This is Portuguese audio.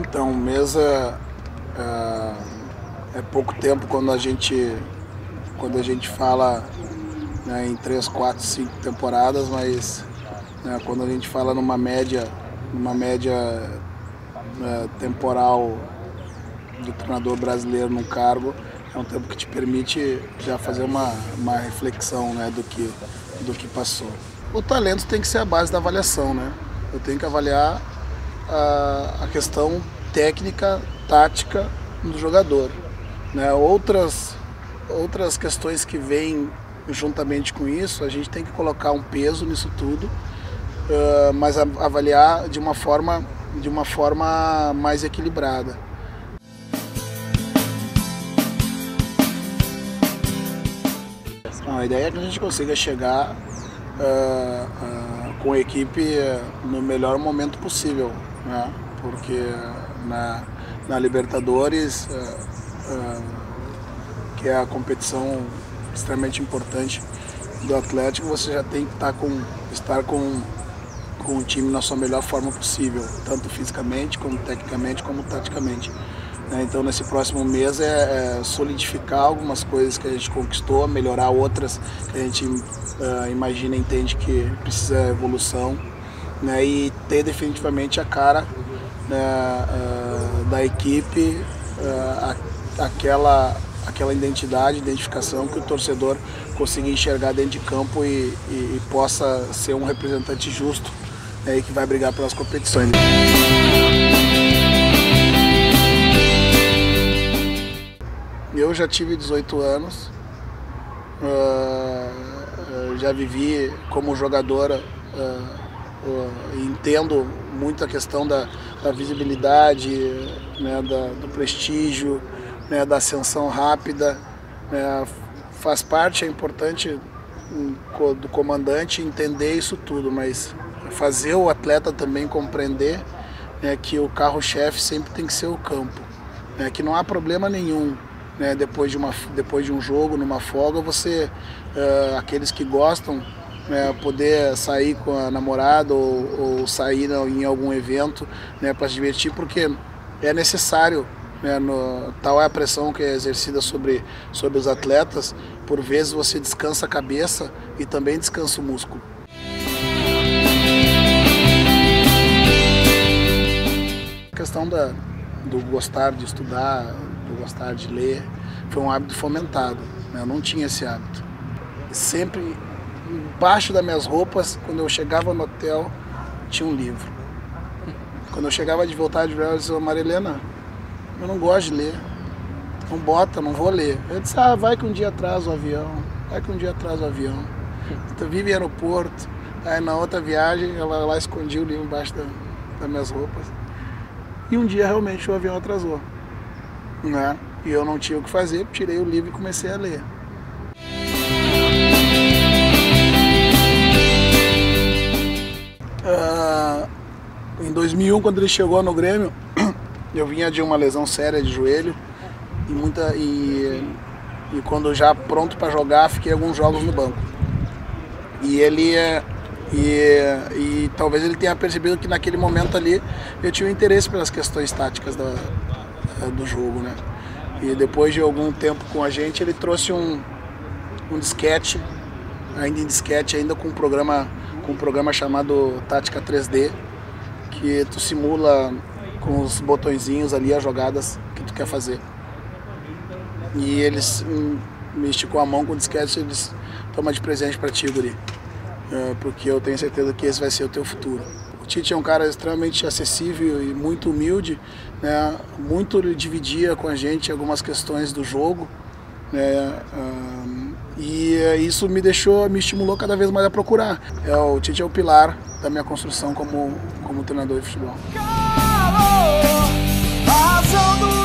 Então, mesa é pouco tempo quando a gente fala, né, em 3, 4, 5 temporadas, mas, né, quando a gente fala numa média temporal do treinador brasileiro num cargo, é um tempo que te permite já fazer uma reflexão, né, do que passou. O talento tem que ser a base da avaliação, né? Eu tenho que avaliar a questão técnica, tática do jogador, né? Outras questões que vêm juntamente com isso, a gente tem que colocar um peso nisso tudo, mas avaliar de uma forma mais equilibrada. A ideia é que a gente consiga chegar com a equipe no melhor momento possível, né? Porque na Libertadores, que é a competição extremamente importante do Atlético, você já tem que estar com o time na sua melhor forma possível, tanto fisicamente, como tecnicamente, como taticamente. Então, nesse próximo mês é solidificar algumas coisas que a gente conquistou, melhorar outras que a gente imagina e entende que precisa de evolução, né? E ter definitivamente a cara, né, da equipe, aquela identificação que o torcedor consiga enxergar dentro de campo e possa ser um representante justo, né, e que vai brigar pelas competições. Eu já tive 18 anos, já vivi como jogadora, entendo muito a questão da visibilidade, né, do prestígio, né, da ascensão rápida, né, faz parte, é importante do comandante entender isso tudo, mas fazer o atleta também compreender, né, que o carro-chefe sempre tem que ser o campo, né, que não há problema nenhum, né, depois de um jogo, numa folga, aqueles que gostam, né, poder sair com a namorada ou sair em algum evento, né, para se divertir, porque é necessário, né, tal é a pressão que é exercida sobre os atletas, por vezes você descansa a cabeça e também descansa o músculo. A questão do gostar de estudar, do gostar de ler, foi um hábito fomentado, né? Eu não tinha esse hábito. Sempre embaixo das minhas roupas, quando eu chegava no hotel, tinha um livro. Quando eu chegava de voltar de viagem, eu disse: Maria Helena, eu não gosto de ler, não bota, não vou ler. Eu disse: vai que um dia atrasa o avião, vai que um dia atrasa o avião. Então, vive em aeroporto. Aí na outra viagem, ela lá escondia o livro embaixo das minhas roupas. E um dia realmente o avião atrasou, né? E eu não tinha o que fazer, tirei o livro e comecei a ler. Em 2001, quando ele chegou no Grêmio, eu vinha de uma lesão séria de joelho e quando já pronto para jogar, fiquei alguns jogos no banco. E talvez ele tenha percebido que naquele momento ali eu tinha um interesse pelas questões táticas do jogo, né? E depois de algum tempo com a gente, ele trouxe um disquete, ainda em disquete, ainda com um programa chamado Tática 3D, que tu simula com os botõezinhos ali as jogadas que tu quer fazer. E eles me esticou a mão com o disquete e eles: toma de presente pra ti, guri, porque eu tenho certeza que esse vai ser o teu futuro. O Tite é um cara extremamente acessível e muito humilde, né? Muito ele dividia com a gente algumas questões do jogo, né? E isso me estimulou cada vez mais a procurar. O Tite é o pilar da minha construção como treinador de futebol.